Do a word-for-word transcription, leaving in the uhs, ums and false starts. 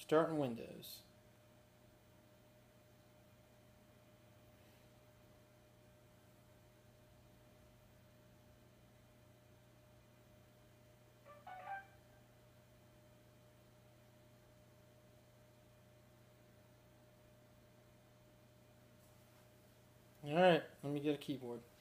Starting Windows. Alright, let me get a keyboard.